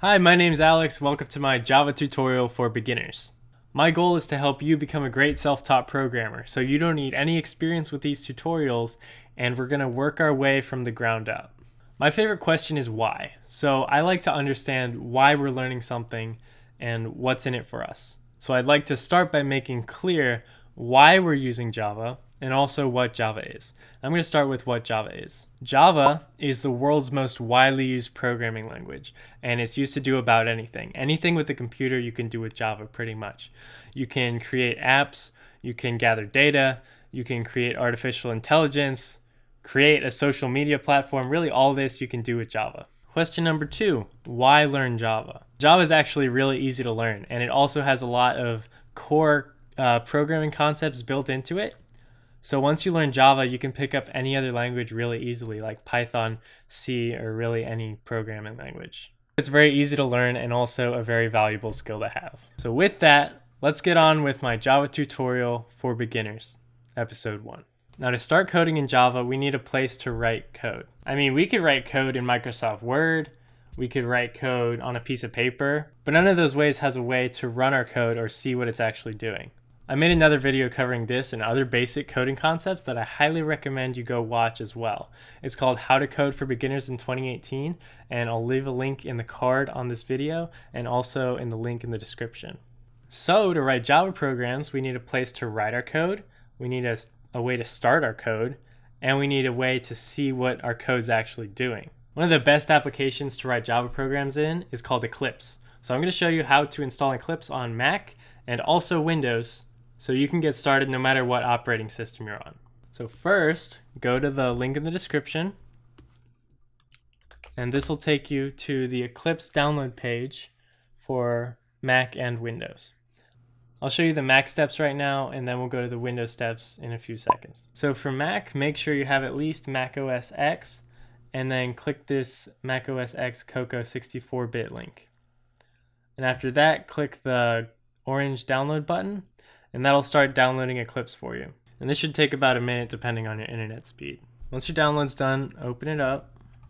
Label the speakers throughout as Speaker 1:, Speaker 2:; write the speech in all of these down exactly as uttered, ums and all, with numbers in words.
Speaker 1: Hi, my name's Alex. Welcome to my Java tutorial for beginners. My goal is to help you become a great self-taught programmer, so you don't need any experience with these tutorials, and we're going to work our way from the ground up. My favorite question is why. So I like to understand why we're learning something and what's in it for us. So I'd like to start by making clear why we're using Java and also what Java is. I'm going to start with what Java is. Java is the world's most widely used programming language, and it's used to do about anything. Anything with a computer you can do with Java pretty much. You can create apps, you can gather data, you can create artificial intelligence, create a social media platform. Really all this you can do with Java. Question number two, why learn Java? Java is actually really easy to learn, and it also has a lot of core uh, programming concepts built into it. So once you learn Java, you can pick up any other language really easily, like Python, C, or really any programming language. It's very easy to learn and also a very valuable skill to have. So with that, let's get on with my Java tutorial for beginners, episode one. Now to start coding in Java, we need a place to write code. I mean, we could write code in Microsoft Word, we could write code on a piece of paper, but none of those ways has a way to run our code or see what it's actually doing. I made another video covering this and other basic coding concepts that I highly recommend you go watch as well. It's called How to Code for Beginners in twenty eighteen, and I'll leave a link in the card on this video and also in the link in the description. So to write Java programs, we need a place to write our code, we need a, a way to start our code, and we need a way to see what our code's actually doing. One of the best applications to write Java programs in is called Eclipse. So I'm going to show you how to install Eclipse on Mac and also Windows, so you can get started no matter what operating system you're on. So first, go to the link in the description, and this will take you to the Eclipse download page for Mac and Windows. I'll show you the Mac steps right now, and then we'll go to the Windows steps in a few seconds. So for Mac, make sure you have at least Mac O S X, and then click this Mac O S X Cocoa sixty-four bit link. And after that, click the orange download button, and that'll start downloading Eclipse for you. And this should take about a minute depending on your internet speed. Once your download's done, open it up,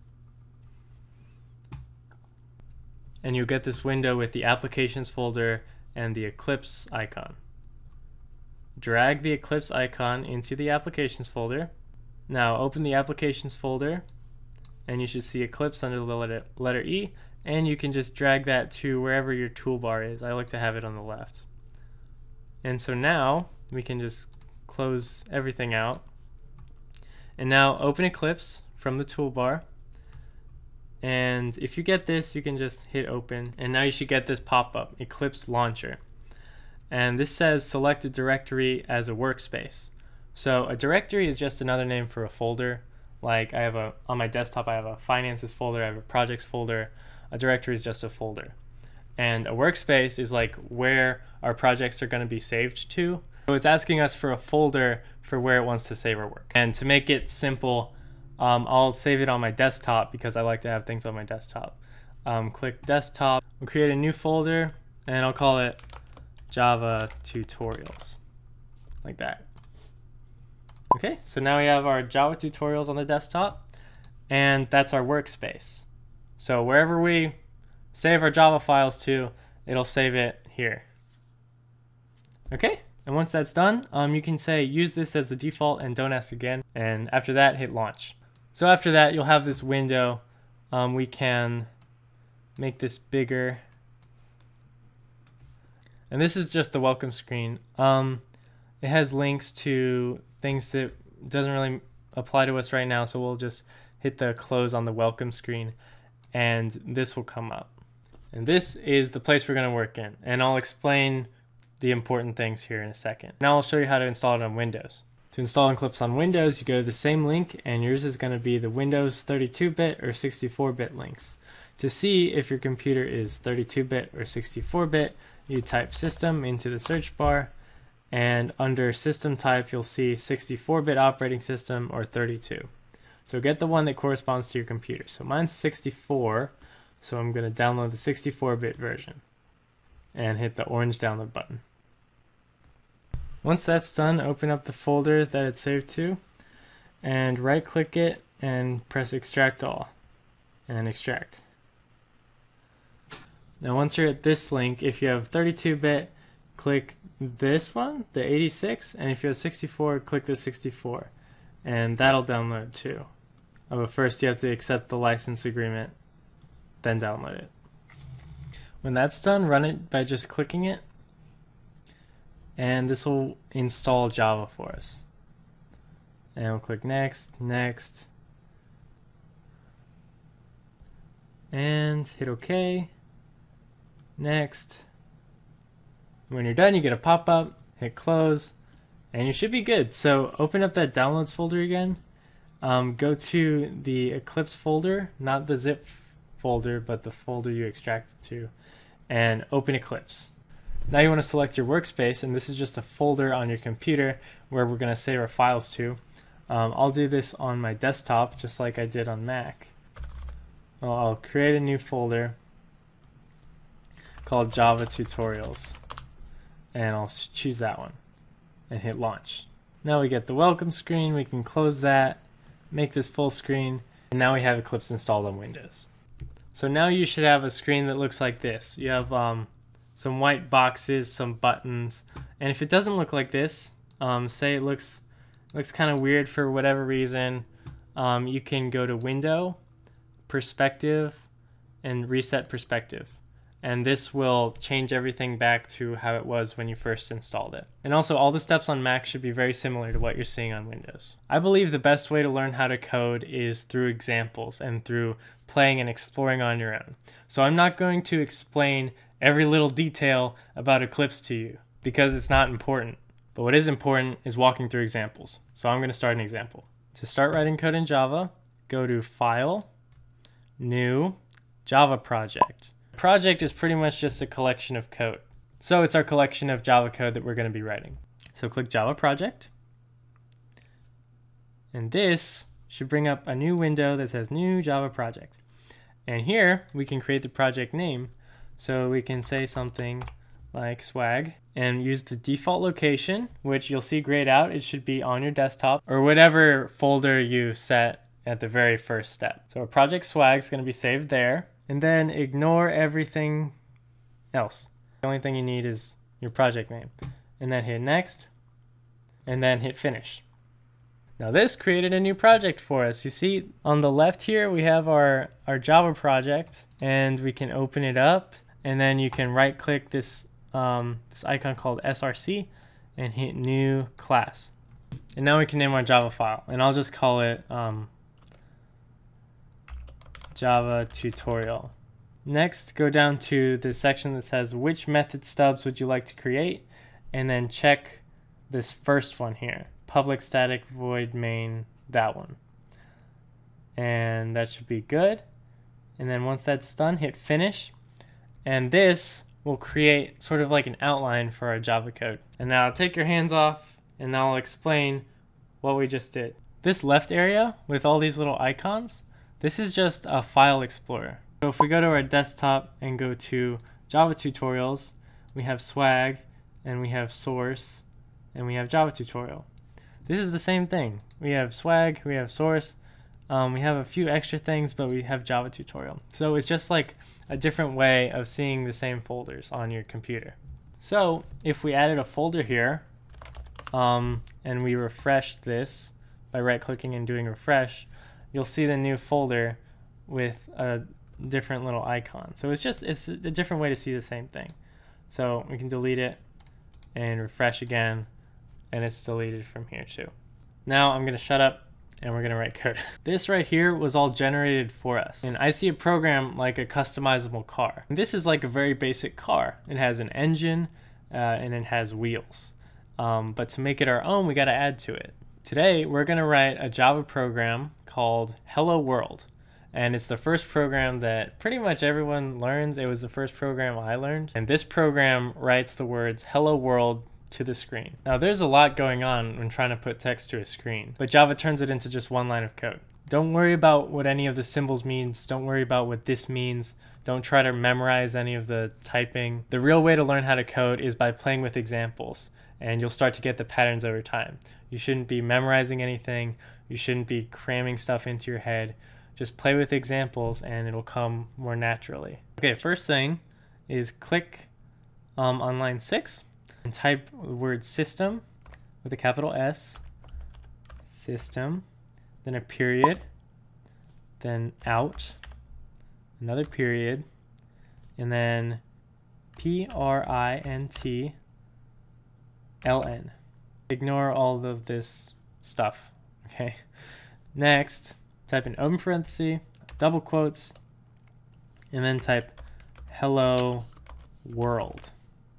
Speaker 1: and you'll get this window with the Applications folder and the Eclipse icon. Drag the Eclipse icon into the Applications folder. Now open the Applications folder, and you should see Eclipse under the letter, letter E, and you can just drag that to wherever your toolbar is. I like to have it on the left. And so now we can just close everything out. And now open Eclipse from the toolbar. And if you get this, you can just hit open. And now you should get this pop-up, Eclipse Launcher. And this says select a directory as a workspace. So a directory is just another name for a folder. Like I have a, on my desktop, I have a finances folder, I have a projects folder. A directory is just a folder. And a workspace is like where our projects are going to be saved to. So it's asking us for a folder for where it wants to save our work. And to make it simple, um, I'll save it on my desktop because I like to have things on my desktop. Um, click desktop, we'll create a new folder, and I'll call it Java Tutorials, like that. Okay, so now we have our Java tutorials on the desktop, and that's our workspace. So wherever we save our Java files to, it'll save it here. Okay, and once that's done, um, you can say use this as the default and don't ask again, and after that hit launch. So after that you'll have this window. Um, we can make this bigger, and this is just the welcome screen. Um, it has links to things that doesn't really apply to us right now, so we'll just hit the close on the welcome screen and this will come up. And this is the place we're going to work in, and I'll explain the important things here in a second. Now I'll show you how to install it on Windows. To install Eclipse on Windows, you go to the same link, and yours is going to be the Windows thirty-two bit or sixty-four bit links. To see if your computer is thirty-two bit or sixty-four bit, you type System into the search bar, and under System type you'll see sixty-four bit operating system or thirty-two. So get the one that corresponds to your computer. So mine's sixty-four. So I'm going to download the sixty-four bit version and hit the orange download button. Once that's done, open up the folder that it's saved to and right click it and press extract all and extract. Now once you're at this link, if you have thirty-two bit, click this one, the eighty-six, and if you have sixty-four, click the sixty-four, and that'll download too. Oh, but first you have to accept the license agreement, then download it. When that's done, run it by just clicking it, and this will install Java for us. And we'll click next, next, and hit OK. Next. When you're done, you get a pop-up, hit close, and you should be good. So open up that downloads folder again. Um, go to the Eclipse folder, not the zip folder, but the folder you extracted to, and open Eclipse. Now you want to select your workspace, and this is just a folder on your computer where we're going to save our files to. Um, I'll do this on my desktop, just like I did on Mac. Well, I'll create a new folder called Java Tutorials, and I'll choose that one and hit launch. Now we get the welcome screen. We can close that, make this full screen, and now we have Eclipse installed on Windows. So now you should have a screen that looks like this. You have um, some white boxes, some buttons, and if it doesn't look like this, um, say it looks looks kind of weird for whatever reason, um, you can go to Window, Perspective, and Reset Perspective. And this will change everything back to how it was when you first installed it. And also, all the steps on Mac should be very similar to what you're seeing on Windows. I believe the best way to learn how to code is through examples and through playing and exploring on your own. So I'm not going to explain every little detail about Eclipse to you because it's not important. But what is important is walking through examples. So I'm going to start an example. To start writing code in Java, go to File, New, Java Project. Project is pretty much just a collection of code. So it's our collection of Java code that we're going to be writing. So click Java Project. And this should bring up a new window that says New Java Project. And here we can create the project name. So we can say something like swag and use the default location, which you'll see grayed out. It should be on your desktop or whatever folder you set at the very first step. So our project swag is going to be saved there. And then ignore everything else. The only thing you need is your project name. And then hit next, and then hit finish. Now this created a new project for us. You see on the left here, we have our, our Java project, and we can open it up, and then you can right click this, um, this icon called S R C and hit new class. And now we can name our Java file, and I'll just call it um, Java tutorial. Next, go down to the section that says which method stubs would you like to create, and then check this first one here, public static void main, that one. And that should be good. And then once that's done, hit finish. And this will create sort of like an outline for our Java code. And now take your hands off, and now I'll explain what we just did. This left area with all these little icons, this is just a file explorer. So if we go to our desktop and go to Java tutorials, we have swag, and we have source, and we have Java tutorial. This is the same thing. We have swag, we have source, um, we have a few extra things, but we have Java tutorial. So it's just like a different way of seeing the same folders on your computer. So if we added a folder here, um, and we refreshed this by right-clicking and doing refresh, you'll see the new folder with a different little icon. So it's just it's a different way to see the same thing. So we can delete it and refresh again, and it's deleted from here too. Now I'm going to shut up and we're going to write code. This right here was all generated for us. And I see a program like a customizable car. And this is like a very basic car. It has an engine uh, and it has wheels. Um, but to make it our own, we got to add to it. Today, we're going to write a Java program called Hello World. And it's the first program that pretty much everyone learns. It was the first program I learned. And this program writes the words Hello World to the screen. Now, there's a lot going on when trying to put text to a screen, but Java turns it into just one line of code. Don't worry about what any of the symbols means. Don't worry about what this means. Don't try to memorize any of the typing. The real way to learn how to code is by playing with examples, and you'll start to get the patterns over time. You shouldn't be memorizing anything. You shouldn't be cramming stuff into your head. Just play with examples and it'll come more naturally. Okay, first thing is click um, on line six and type the word system with a capital S, system, then a period, then out, another period, and then P R I N T L N. Ignore all of this stuff, okay? Next, type in open parenthesis, double quotes, and then type hello world.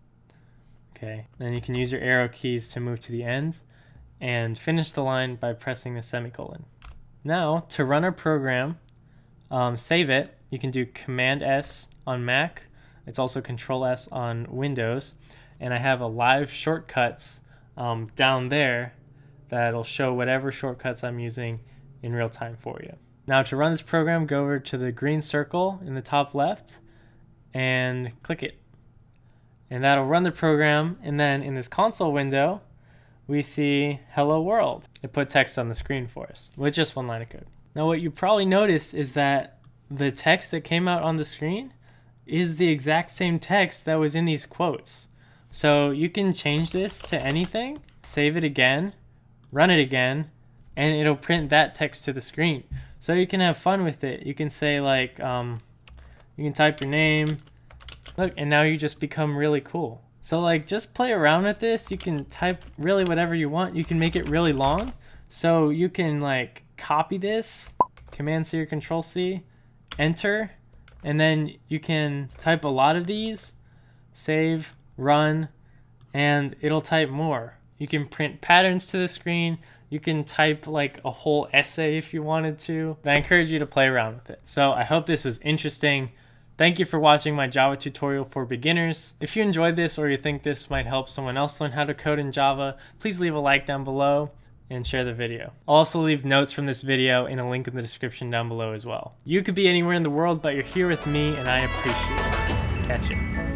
Speaker 1: Okay, then you can use your arrow keys to move to the end and finish the line by pressing the semicolon. Now, to run our program, um, save it, you can do Command S on Mac. It's also Control S on Windows. And I have a live shortcuts um, down there that'll show whatever shortcuts I'm using in real time for you. Now to run this program, go over to the green circle in the top left and click it. And that'll run the program, and then in this console window, we see hello world. It put text on the screen for us with just one line of code. Now what you probably noticed is that the text that came out on the screen is the exact same text that was in these quotes. So you can change this to anything, save it again, run it again, and it'll print that text to the screen. So you can have fun with it. You can say like, um, you can type your name, look, and now you just become really cool. So like just play around with this. You can type really whatever you want. You can make it really long. So you can like copy this, Command C or Control C, enter, and then you can type a lot of these, save, run, and it'll type more. You can print patterns to the screen. You can type like a whole essay if you wanted to. But I encourage you to play around with it. So I hope this was interesting. Thank you for watching my Java tutorial for beginners. If you enjoyed this or you think this might help someone else learn how to code in Java, please leave a like down below and share the video. I'll also leave notes from this video in a link in the description down below as well. You could be anywhere in the world, but you're here with me and I appreciate it. Catch it.